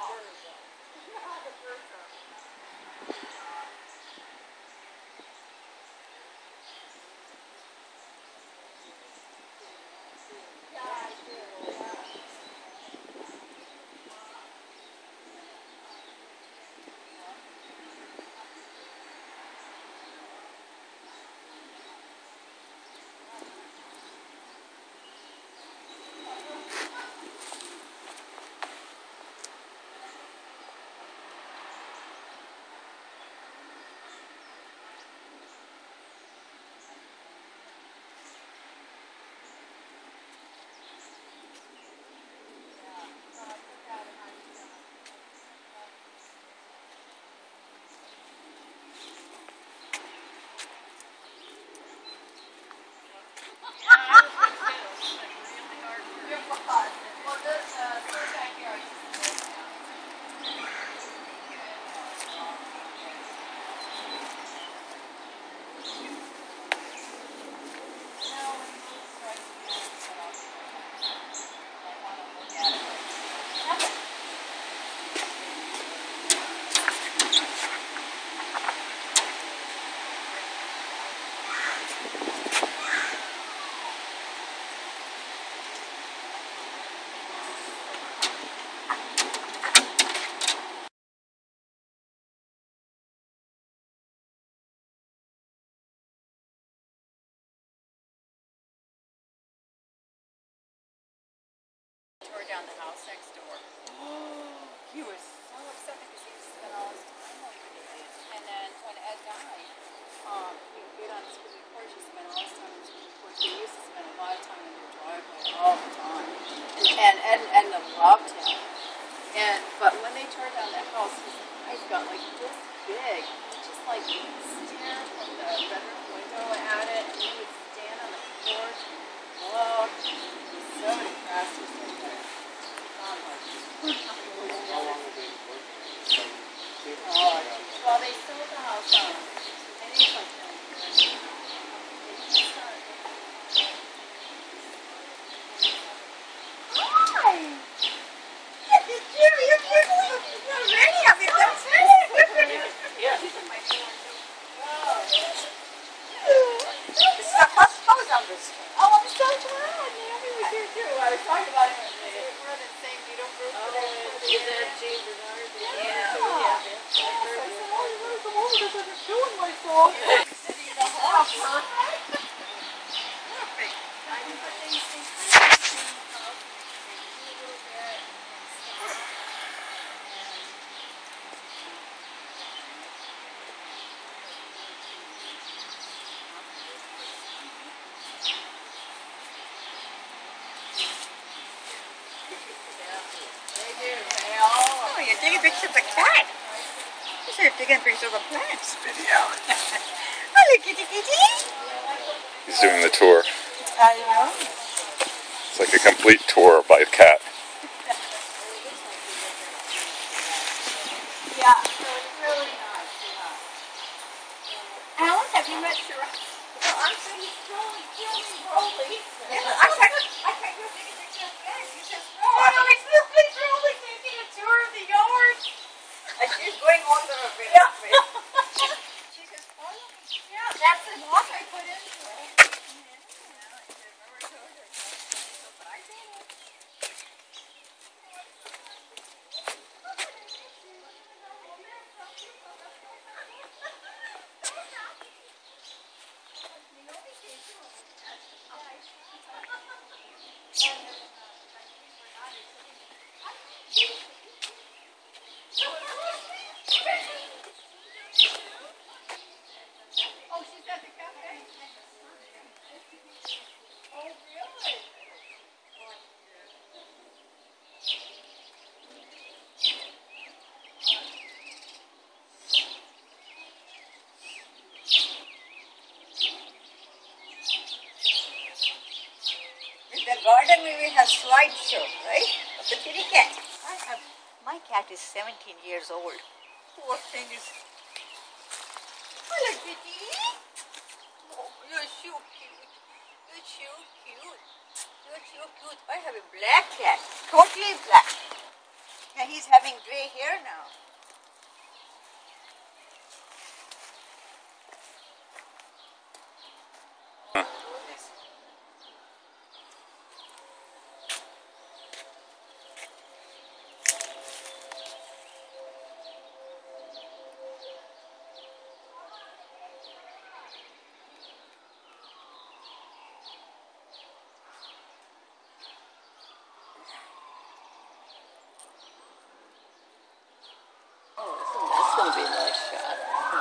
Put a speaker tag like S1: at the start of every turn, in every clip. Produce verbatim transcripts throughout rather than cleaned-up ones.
S1: Tore down the house next door.
S2: Oh, he was
S1: so upset because he used to spend all his time over there. And then when Ed died, um, he would get on his scooby porch. He spent all his time on his scooby porch. He used to spend a lot of time in their driveway all the time. And and Ed, Ed loved him. And but when they tore down that house, his eyes got like this big. He just like stared from the bedroom window at it, and he would stand on the porch and look. He was so depressed. He said that.
S3: How long have they worked?
S1: Oh, well, they sold the house on. I think it's like ten years.
S2: Hi! Did you? You're ready? I mean, that's it.
S1: Yeah. She's in my phone, too. Oh.
S2: This is our first photo on this.
S1: Oh, I'm so glad. Yeah, we were here, too. I was talking about it. We're in the same needle group. Oh, yeah. Yeah.
S2: Oh, you're taking pictures of the cat. You should have taken pictures of the plants.
S3: Video.
S2: Hello, kitty kitty.
S3: He's doing the tour.
S2: I know.
S3: It's like a complete tour by cat.
S1: Yeah, so it's really nice. Yeah. Alan, have you met Shiraz? Well, I'm saying he's rolling, rolling, rolling.
S2: Yeah, I can't, I can't go take a picture of that. You just roll.
S1: Oh, no, he's really rolling, taking a tour of the yard.
S2: And she's going on the way.
S1: Yeah. She says, follow me. Yeah, that's the walk I put into it. Oh, she's at the cafe. Oh, really?
S2: The garden maybe has slideshow, right? Of the kitty cat. I have, my cat is seventeen years old. Poor thing is. Hello, kitty. Oh, you're so cute. You're so cute. You're so cute. I have a black cat. Totally black. And he's having gray hair now.
S1: That's going to be a nice shot.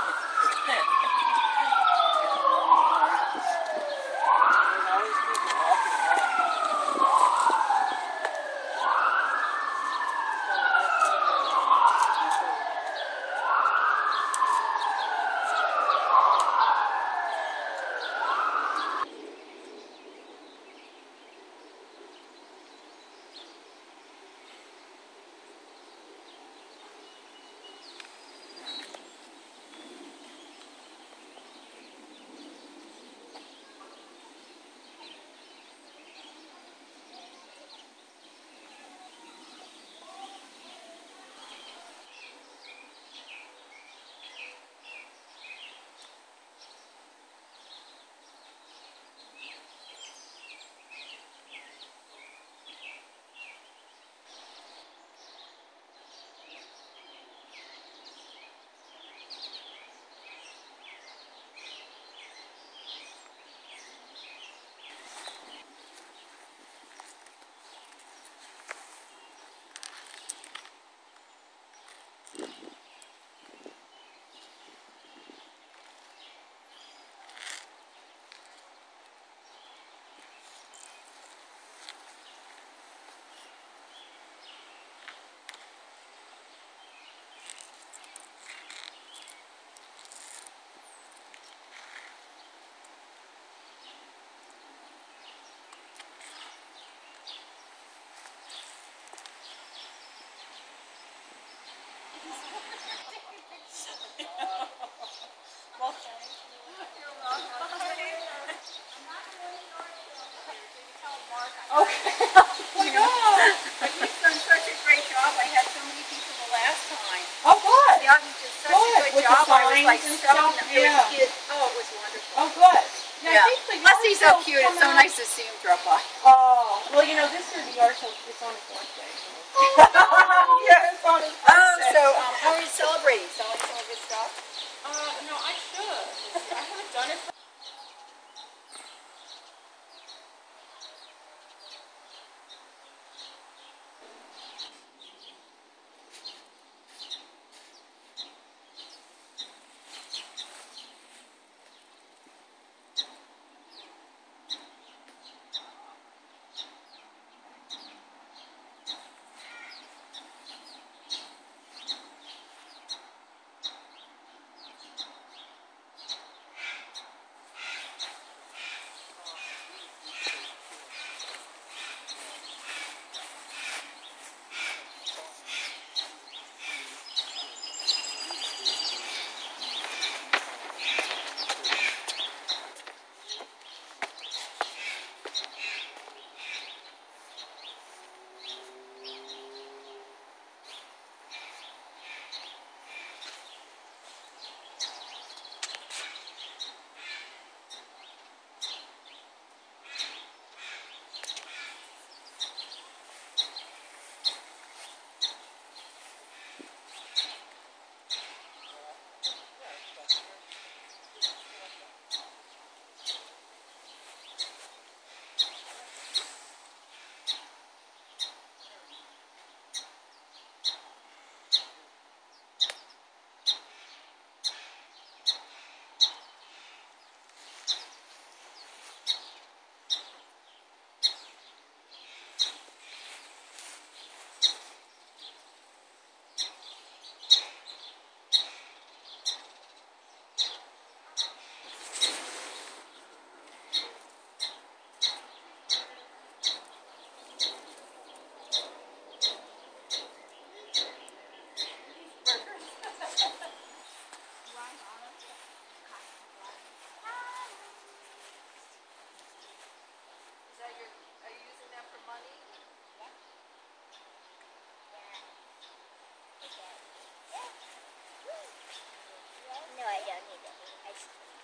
S1: Well, thanks. You're welcome. Okay. Oh my God.
S2: He's done such a great job. I had so many people the last time.
S1: Oh, good.
S2: Yeah, he did such
S1: Good.
S2: a good
S1: With the
S2: job. I was like
S1: signs and
S2: stuck.
S1: stuff?
S2: It was,
S1: Yeah.
S2: it, oh, it was wonderful.
S1: Oh, good. Yeah,
S2: Yeah.
S1: I think the
S2: Plus,
S1: yard
S2: he's so
S1: sale's
S2: cute. It's so
S1: coming up.
S2: nice to see him drop by.
S1: Oh, well, you know, this year the yard sale is on his birthday. Yeah, it's on his birthday.
S2: Oh, so um, how are you celebrating? Selling some of his stuff?
S1: Uh, no, I should. I haven't done it for
S2: I don't need any ice cream.